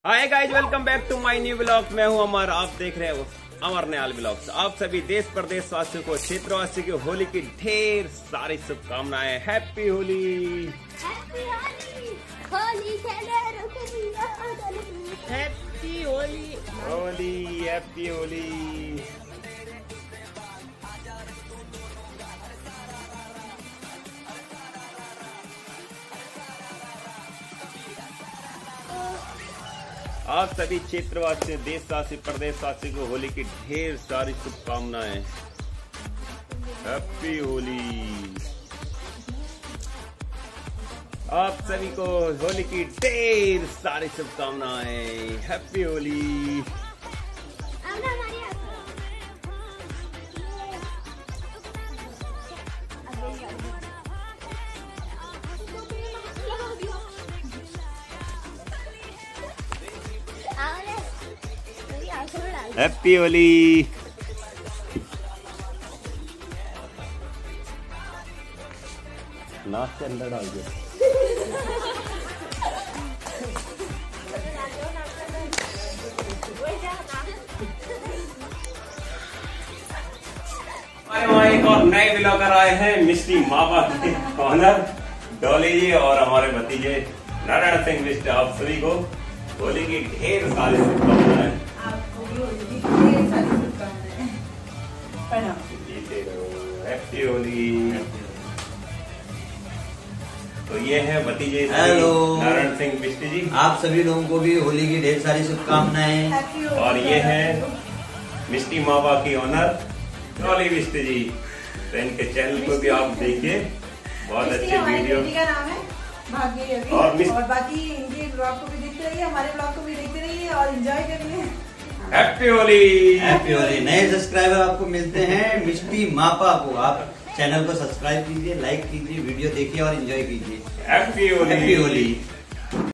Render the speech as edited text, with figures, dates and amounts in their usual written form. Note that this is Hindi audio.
Hi guys, welcome back to my new blog. मैं हूं अमर, आप देख रहे हैं अमर नयाल ब्लॉग्स। आप सभी देश प्रदेश वासियों को, क्षेत्रवासियों को होली की ढेर सारी शुभकामनाएं। हैप्पी होली। हैप्पी होली। होली खेले रघुवीरा होली। हैप्पी होली। होली हैप्पी होली। आप सभी क्षेत्रवासियों, देशवासी, प्रदेशवासी को होली की ढेर सारी शुभकामनाएं। हैप्पी होली। आप सभी को होली की ढेर सारी शुभकामनाएं। हैप्पी होली। हैप्पी होली। नाक के अंदर डाल दो। हमारे वहाँ एक और नए ब्लॉगर आए हैं, मिस्टी मापा के ऑनर डॉली जी और हमारे भतीजे नारायण सिंह मिस्टर। आप सभी को होली की ढेर सारी शुभकामनाएं। हैप्पी होली। तो ये है भतीजे नारायण सिंह मिस्टी जी। आप सभी लोगों को भी होली की ढेर सारी शुभकामनाएं। और ये है मिस्टी मावा की ऑनर डॉली मिस्टी जी। तो इनके चैनल को भी आप देखिए, बहुत अच्छे वीडियो। का नाम है भाग्य रवि। और बाकी इनके ब्लॉग को भी देखते रहिए, हमारे ब्लॉग को भी देखते रहिए और एंजॉय करिए। हैप्पी होली। हैप्पी होली। नए सब्सक्राइबर आपको मिलते हैं मिस्टी मापा को। आप चैनल को सब्सक्राइब कीजिए, लाइक कीजिए, वीडियो देखिए और एंजॉय कीजिए। हैप्पी होली। हैप्पी होली।